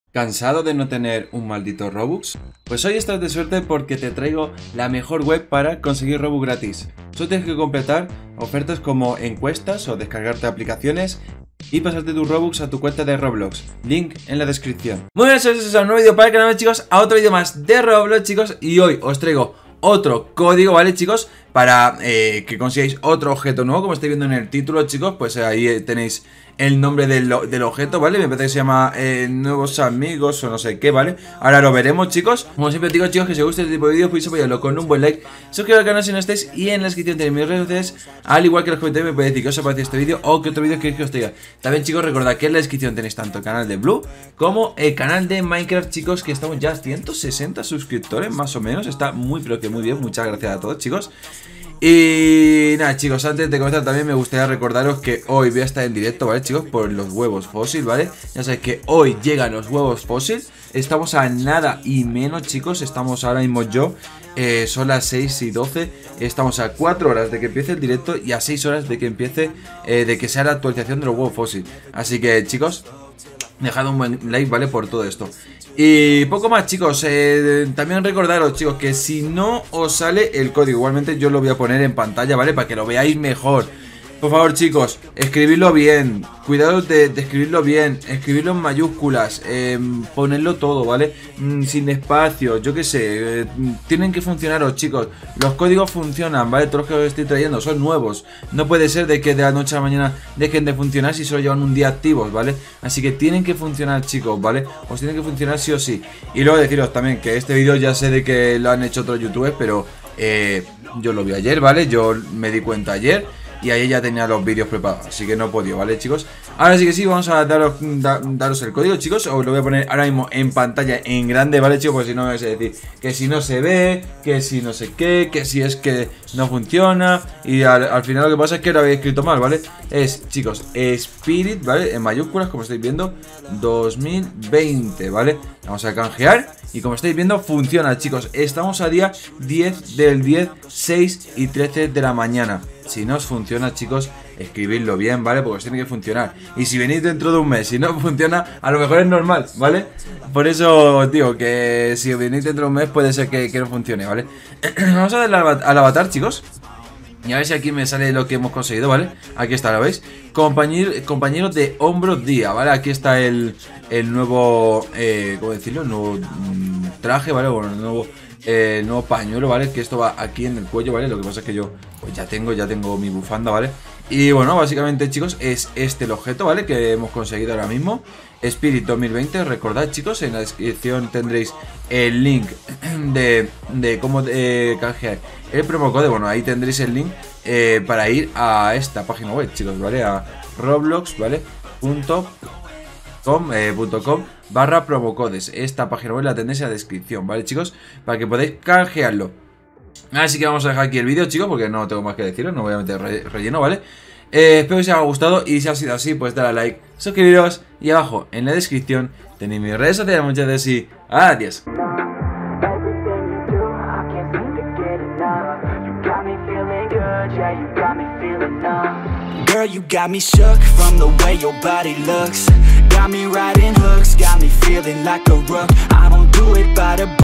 ¿Cansado de no tener un maldito Robux? Pues hoy estás de suerte porque te traigo la mejor web para conseguir Robux gratis. Solo tienes que completar ofertas como encuestas o descargarte aplicaciones y pasarte tus Robux a tu cuenta de Roblox. Link en la descripción. Muy bien, eso es un nuevo vídeo para el canal, chicos, a otro vídeo más de Roblox, chicos. Y hoy os traigo otro código, ¿vale, chicos? Para que consigáis otro objeto nuevo, como estáis viendo en el título, chicos. Pues ahí tenéis el nombre del objeto, ¿vale? Me parece que se llama Nuevos Amigos o no sé qué, ¿vale? Ahora lo veremos, chicos. Como siempre digo, chicos, que si os gusta este tipo de vídeos podéis apoyarlo con un buen like, suscribiros al canal si no estáis, y en la descripción tenéis mis redes sociales, al igual que en los comentarios me podéis decir qué os ha parecido este vídeo o qué otro vídeo queréis que os traiga. También, chicos, recordad que en la descripción tenéis tanto el canal de Blue como el canal de Minecraft, chicos, que estamos ya a 160 suscriptores, más o menos. Está muy, pero que muy bien. Muchas gracias a todos, chicos. Y nada, chicos, antes de comenzar también me gustaría recordaros que hoy voy a estar en directo, ¿vale, chicos? Por los huevos fósil, ¿vale? Ya sabéis que hoy llegan los huevos fósil. Estamos a nada y menos, chicos. Estamos ahora mismo son las 6:12. Estamos a 4 horas de que empiece el directo y a 6 horas de que empiece, de que sea la actualización de los huevos fósil. Así que, chicos, dejad un buen like, ¿vale? Por todo esto. Y poco más, chicos. También recordaros, chicos, que si no os sale el código, igualmente yo lo voy a poner en pantalla, ¿vale? Para que lo veáis mejor. Por favor, chicos, escribidlo bien. Cuidado de escribirlo bien. Escribirlo en mayúsculas. Ponerlo todo, ¿vale? Sin espacio, yo qué sé. Tienen que funcionaros, chicos. Los códigos funcionan, ¿vale? Todos los que os estoy trayendo son nuevos. No puede ser de que de la noche a la mañana dejen de funcionar si solo llevan un día activos, ¿vale? Así que tienen que funcionar, chicos, ¿vale? Os tienen que funcionar sí o sí. Y luego deciros también que este vídeo ya sé de que lo han hecho otros youtubers, pero yo lo vi ayer, ¿vale? Yo me di cuenta ayer y ahí ya tenía los vídeos preparados, así que no he podido, ¿vale, chicos? Ahora sí que sí, vamos a daros el código, chicos. Os lo voy a poner ahora mismo en pantalla en grande, ¿vale, chicos? Porque si no me vais a decir que si no se ve, que si no sé qué, que si es que no funciona. Y al final lo que pasa es que lo habéis escrito mal, ¿vale? Es, chicos, Spirit, ¿vale? En mayúsculas, como estáis viendo, 2020, ¿vale? Vamos a canjear y como estáis viendo funciona, chicos. Estamos a día 10 del 10, 6 y 13 de la mañana. Si no os funciona, chicos, escribidlo bien, ¿vale? Porque os tiene que funcionar. Y si venís dentro de un mes, si no funciona, a lo mejor es normal, ¿vale? Por eso os digo que si venís dentro de un mes puede ser que no funcione, ¿vale? Vamos a darle al avatar, chicos. Y a ver si aquí me sale lo que hemos conseguido, ¿vale? Aquí está, ¿lo veis? Compañeros de hombros día, ¿vale? Aquí está el nuevo, ¿cómo decirlo? El nuevo traje, ¿vale? Bueno, el nuevo pañuelo, ¿vale? Que esto va aquí en el cuello, ¿vale? Lo que pasa es que yo pues ya tengo mi bufanda, ¿vale? Y bueno, básicamente, chicos, es este el objeto, ¿vale? Que hemos conseguido ahora mismo. Spirit 2020, recordad, chicos, en la descripción tendréis el link de cómo canjear el promo code. Bueno, ahí tendréis el link para ir a esta página web, chicos, ¿vale? A Roblox, ¿vale? .com/promocodes. Esta página web la tendréis en la descripción, ¿vale, chicos? Para que podáis canjearlo. Así que vamos a dejar aquí el vídeo, chicos, porque no tengo más que deciros. No voy a meter relleno, ¿vale? Espero que os haya gustado y si ha sido así, pues dale a like, suscribiros y abajo en la descripción tenéis mis redes sociales. Muchas gracias y adiós. Girl, you got me shook from the way your body looks. Got me riding hooks, got me feeling like a rook. I don't do it by the